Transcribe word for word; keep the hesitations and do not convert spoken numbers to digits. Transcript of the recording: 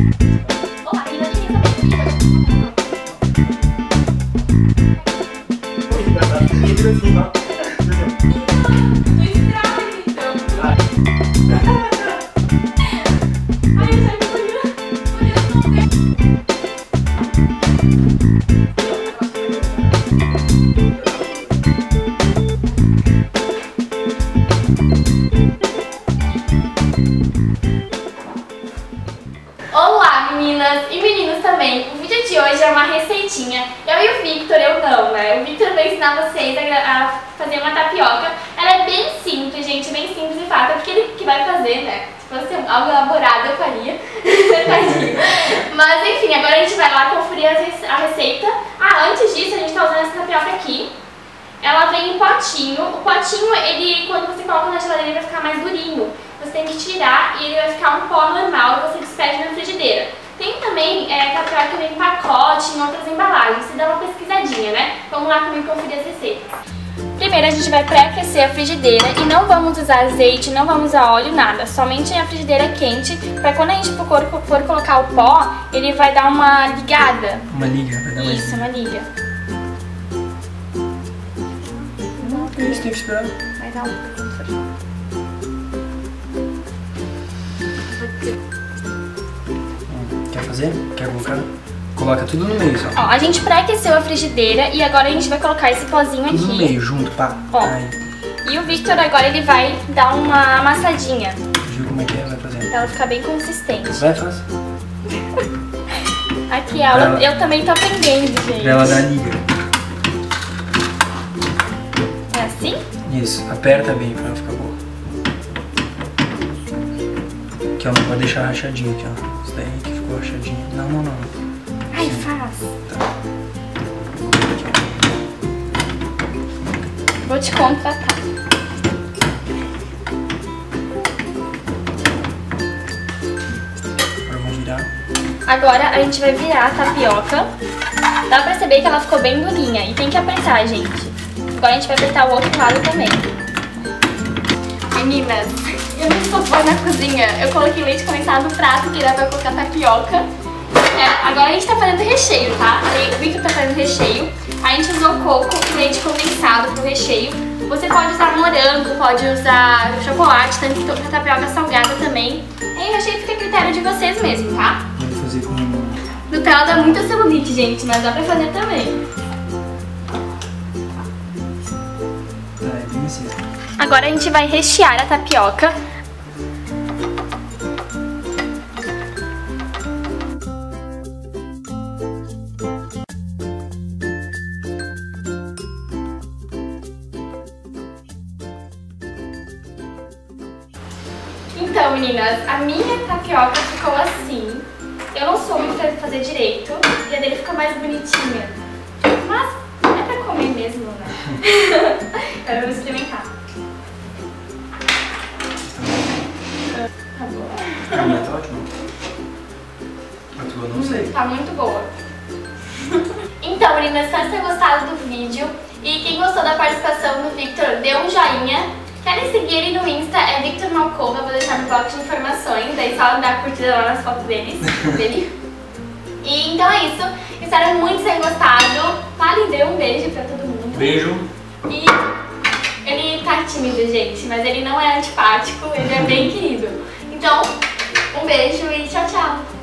Olá, meninas, meninas também. Olá, meninas e meninos também. O vídeo de hoje é uma receitinha. Eu e o Victor, eu não, né? O Victor vai ensinar vocês a, a fazer uma tapioca. Ela é bem simples, gente, bem simples e fácil. É porque ele que vai fazer, né? Se fosse algo elaborado, eu faria. Mas enfim, agora a gente vai lá conferir a receita. Ah, antes disso, a gente tá usando essa tapioca aqui. Ela vem em potinho. O potinho, ele, quando você coloca na geladeira, ele vai ficar mais durinho. Você tem que tirar e ele vai ficar um pó normal e você despede na frigideira. Tem também é, tapioca que vem em pacote, em outras embalagens. Você dá uma pesquisadinha, né? Vamos lá comigo conferir as receitas. Primeiro a gente vai pré-aquecer a frigideira e não vamos usar azeite, não vamos usar óleo, nada. Somente a frigideira quente, para quando a gente for, for colocar o pó, ele vai dar uma ligada. Uma liga, vai dar uma Isso, uma liga. Não, tem isso, tem que esperar. Vai dar um... Quer fazer? Quer colocar? Coloca tudo no meio só. Ó, a gente pré-aqueceu a frigideira e agora a gente vai colocar esse pozinho tudo aqui. no meio, junto, pá. Ó. Aí. E o Victor agora ele vai dar uma amassadinha. Viu como é que é? Vai fazer. Pra ela ficar bem consistente. Vai, faz. Aqui, ela, ela... eu também tô aprendendo, gente. Pra ela dar liga. É assim? Isso, aperta bem pra ela ficar boa. Aqui, ó, não pode deixar rachadinho aqui, ó. Isso daí que ficou rachadinho. Não, não, não. Ai, faz. Tá. Vou te contratar. Agora vamos virar. Agora a gente vai virar a tapioca. Dá pra perceber que ela ficou bem durinha e tem que apertar, gente. Agora a gente vai apertar o outro lado também. Meninas, eu não sou boa na cozinha. Eu coloquei leite condensado no prato que era pra colocar tapioca. É, agora a gente tá fazendo recheio, tá? O Victor tá fazendo recheio. A gente usou coco e leite condensado pro recheio. Você pode usar morango, pode usar chocolate, tanto que a tapioca salgada também. E o recheio fica a critério de vocês mesmo, tá? Vamos fazer com... Nutella dá muita celulite, gente, mas dá pra fazer também. Tá, é bem assim. Agora a gente vai rechear a tapioca. Então, meninas, a minha tapioca ficou assim. Eu não soube fazer direito e a dele ficou mais bonitinha. Mas é pra comer mesmo, né? Agora vamos experimentar. Tá boa. A minha tá ótima. A tua não sei. Tá muito boa. Então, meninas, espero ter gostado do vídeo. E quem gostou da participação do Victor, dê um joinha. Querem seguir ele no Insta, é Victor Malcova, vou deixar no box de informações, daí só dar curtida lá nas fotos deles, dele. E então é isso, espero muito que tenham gostado. Vale, dê um beijo pra todo mundo. Beijo. E ele tá tímido, gente, mas ele não é antipático, ele é bem querido. Então, um beijo e tchau, tchau.